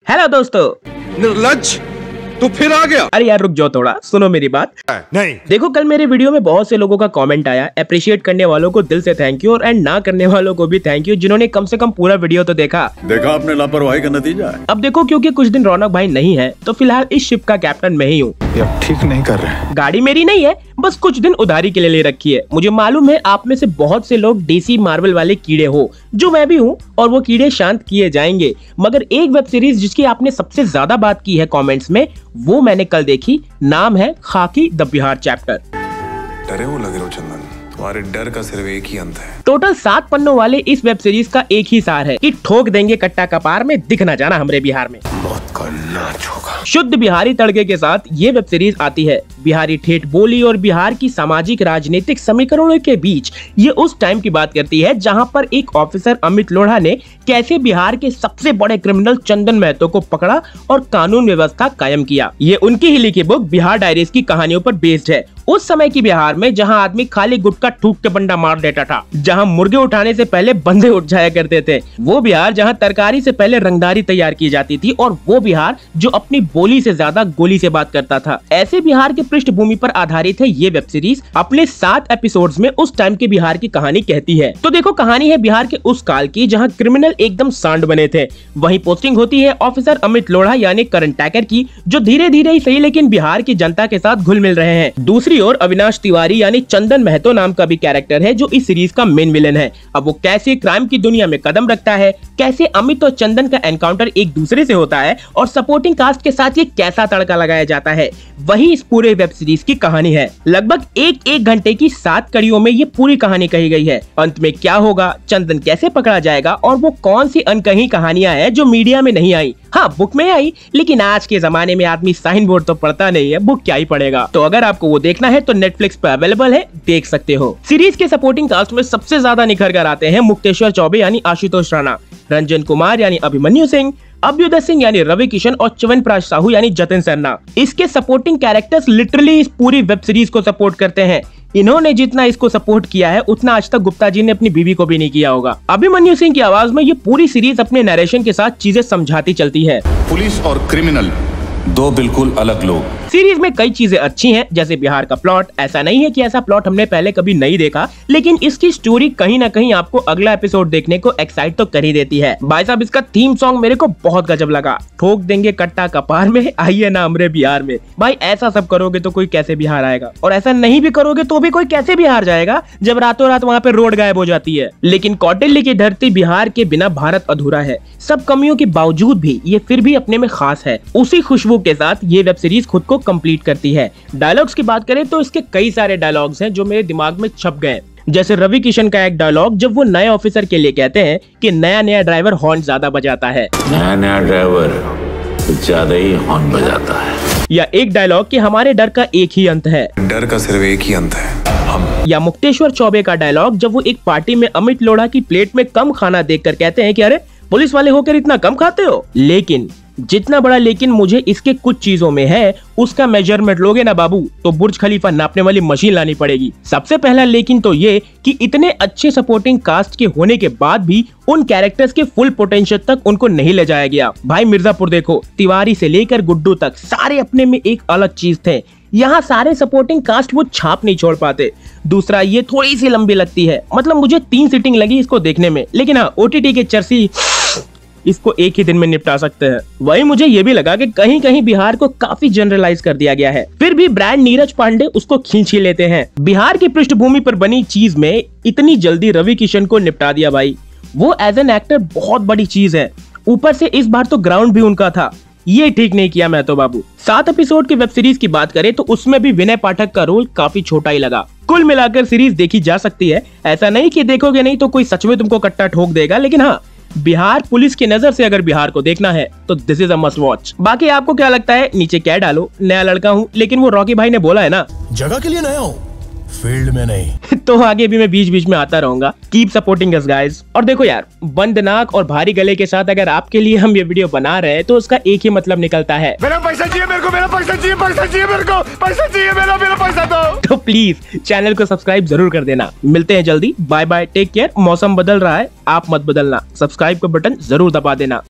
Hello दोस्तों। निर्लज्ज, तू फिर आ गया। अरे यार रुक जाओ थोड़ा, सुनो मेरी बात। नहीं देखो कल मेरे वीडियो में बहुत से लोगों का कमेंट आया, अप्रिशिएट करने वालों को दिल से थैंक यू और एंड ना करने वालों को भी थैंक यू, जिन्होंने कम से कम पूरा वीडियो तो देखा। आपने लापरवाही का नतीजा है। अब देखो क्योंकि कुछ दिन रौनक भाई नहीं है तो फिलहाल इस शिप का कैप्टन मैं ही हूँ। ठीक नहीं कर रहे। गाड़ी मेरी नहीं है, बस कुछ दिन उधारी के लिए ले रखी है। मुझे मालूम है आप में से बहुत से लोग डीसी मार्वल वाले कीड़े हो, जो मैं भी हूँ, और वो कीड़े शांत किए जाएंगे। मगर एक वेब सीरीज जिसकी आपने सबसे ज्यादा बात की है कमेंट्स में, वो मैंने कल देखी। नाम है खाकी द बिहार चैप्टर। डरे हो लग रहे हो चंदन, तुम्हारे डर का सिर्फ एक ही अंत है। टोटल 7 पन्नों वाले इस वेब सीरीज का एक ही सार है कि ठोक देंगे कट्टा कपार में, दिख न जाना हमरे बिहार में। मौत का नाच होगा। शुद्ध बिहारी तड़के के साथ ये वेब सीरीज आती है। बिहारी ठेठ बोली और बिहार की सामाजिक राजनीतिक समीकरणों के बीच ये उस टाइम की बात करती है जहां पर एक ऑफिसर अमित लोढ़ा ने कैसे बिहार के सबसे बड़े क्रिमिनल चंदन महतो को पकड़ा और कानून व्यवस्था कायम किया। ये उनकी ही लिखी बुक बिहार डायरीज की कहानियों पर बेस्ड है। उस समय की बिहार में जहां आदमी खाली गुटखा ठूक के बंडा मार देता था, जहां मुर्गे उठाने से पहले बंदे उठ जाया करते थे, वो बिहार जहां तरकारी से पहले रंगदारी तैयार की जाती थी, और वो बिहार जो अपनी बोली से ज्यादा गोली से बात करता था। ऐसे बिहार के पृष्ठभूमि पर आधारित है ये वेब सीरीज। अपने 7 एपिसोड्स में उस टाइम के बिहार की कहानी कहती है। तो देखो कहानी है बिहार के उस काल की जहाँ क्रिमिनल एकदम सांड बने थे। वहीं पोस्टिंग होती है ऑफिसर अमित लोढ़ा यानी करण टैकर की, जो धीरे धीरे ही सही लेकिन बिहार की जनता के साथ घुल मिल रहे हैं। दूसरी और अविनाश तिवारी यानी चंदन महतो नाम का भी कैरेक्टर है जो इस सीरीज का मेन विलेन है। अब वो कैसे क्राइम की दुनिया में कदम रखता है, कैसे अमित और चंदन का एनकाउंटर एक दूसरे से होता है, और सपोर्टिंग कास्ट के साथ ये कैसा तड़का लगाया जाता है, वही इस पूरे वेब सीरीज की कहानी है। लगभग एक घंटे की 7 कड़ियों में ये पूरी कहानी कही गई है। अंत में क्या होगा, चंदन कैसे पकड़ा जाएगा, और वो कौन सी अनकही कहानियां हैं जो मीडिया में नहीं आई, हाँ बुक में आई, लेकिन आज के जमाने में आदमी साइन बोर्ड तो पढ़ता नहीं है, बुक क्या ही पढ़ेगा। तो अगर आपको वो देखना है तो नेटफ्लिक्स पर अवेलेबल है, देख सकते हो। सीरीज के सपोर्टिंग कास्ट में सबसे ज्यादा निखर कर आते हैं मुक्तेश्वर चौबे यानी आशुतोष राणा, रंजन कुमार यानी अभिमन्यु सिंह, अभ्युदय सिंह यानी रवि किशन और च्यवनप्राश साहू यानी जतिन सरना। इसके सपोर्टिंग कैरेक्टर्स लिटरली इस पूरी वेब सीरीज को सपोर्ट करते हैं। इन्होंने जितना इसको सपोर्ट किया है उतना आज तक गुप्ता जी ने अपनी बीवी को भी नहीं किया होगा। अभिमन्यु सिंह की आवाज में ये पूरी सीरीज अपने नरेशन के साथ चीजें समझाती चलती है। पुलिस और क्रिमिनल दो बिल्कुल अलग लोग। सीरीज में कई चीजें अच्छी हैं, जैसे बिहार का प्लॉट। ऐसा नहीं है कि ऐसा प्लॉट हमने पहले कभी नहीं देखा, लेकिन इसकी स्टोरी कहीं ना कहीं आपको अगला एपिसोड देखने को एक्साइट तो कर ही देती है। भाई साहब इसका थीम सॉन्ग मेरे को बहुत गजब लगा। ठोक देंगे कट्टा कपार में, आइए ना हमरे बिहार में। भाई ऐसा सब करोगे तो कोई कैसे बिहार आएगा, और ऐसा नहीं भी करोगे तो भी कोई कैसे बिहार जाएगा जब रातों रात वहाँ पे रोड गायब हो जाती है। लेकिन कौटिल्य की धरती बिहार के बिना भारत अधूरा है। सब कमियों के बावजूद भी ये फिर भी अपने में खास है। उसी खुशबू के साथ ये वेब सीरीज खुद को कंप्लीट करती है। डायलॉग्स की बात करें तो इसके कई सारे डायलॉग्स हैं जो मेरे दिमाग में छप गए। जैसे रवि किशन का एक डायलॉग जब वो नए ऑफिसर के लिए कहते हैं कि नया ड्राइवर हॉर्न ज्यादा बजाता है। नया ड्राइवर ज्यादा ही हॉर्न बजाता है। या एक डायलॉग कि हमारे डर का एक ही अंत है। डर का सिर्फ एक ही अंत है, हम। या मुक्तेश्वर चौबे का डायलॉग जब वो एक पार्टी में अमित लोढ़ा की प्लेट में कम खाना देखकर कहते हैं कि अरे पुलिस वाले होकर इतना कम खाते हो। लेकिन जितना बड़ा लेकिन मुझे इसके कुछ चीजों में है, उसका मेजरमेंट लोगे ना बाबू तो बुर्ज खलीफा नापने वाली मशीन लानी पड़ेगी। सबसे पहला लेकिन तो ये कि इतने अच्छे सपोर्टिंग कास्ट के होने के बाद भी उन कैरेक्टर्स के फुल पोटेंशियल तक उनको नहीं ले जाया गया। भाई मिर्जापुर देखो, तिवारी से लेकर गुड्डू तक सारे अपने में एक अलग चीज थे। यहाँ सारे सपोर्टिंग कास्ट वो छाप नहीं छोड़ पाते। दूसरा ये थोड़ी सी लंबी लगती है, मतलब मुझे 3 सीटिंग लगी इसको देखने में, लेकिन हाँ OTT के चर्सी इसको एक ही दिन में निपटा सकते हैं। वही मुझे ये भी लगा कि कहीं कहीं बिहार को काफी जनरलाइज कर दिया गया है। फिर भी ब्रांड नीरज पांडे उसको खींच ही लेते हैं। बिहार की पृष्ठभूमि पर बनी चीज में इतनी जल्दी रवि किशन को निपटा दिया भाई। वो एज एन एक्टर बहुत बड़ी चीज है। ऊपर से इस बार तो ग्राउंड भी उनका था, ये ठीक नहीं किया मैं तो बाबू। 7 एपिसोड की वेब सीरीज की बात करें तो उसमें भी विनय पाठक का रोल काफी छोटा ही लगा। कुल मिलाकर सीरीज देखी जा सकती है। ऐसा नहीं कि देखोगे नहीं तो कोई सच में तुमको कट्टा ठोक देगा, लेकिन हाँ बिहार पुलिस की नजर से अगर बिहार को देखना है तो this is a must watch. बाकी आपको क्या लगता है नीचे क्या डालो। नया लड़का हूँ, लेकिन वो रॉकी भाई ने बोला है ना, जगह के लिए नया हूँ, फील्ड में नहीं। तो आगे भी मैं बीच बीच में आता रहूंगा। Keep supporting us guys. और देखो यार, बंद नाक और भारी गले के साथ अगर आपके लिए हम ये वीडियो बना रहे हैं तो उसका एक ही मतलब निकलता है, मेरा पैसा चाहिए मेरे को, मेरा पैसा चाहिए, पैसा चाहिए मेरे को, पैसा चाहिए मेरा पैसा दो। तो प्लीज चैनल को सब्सक्राइब जरूर कर देना। मिलते हैं जल्दी, बाय बाय, टेक केयर। मौसम बदल रहा है, आप मत बदलना। सब्सक्राइब का बटन जरूर दबा देना।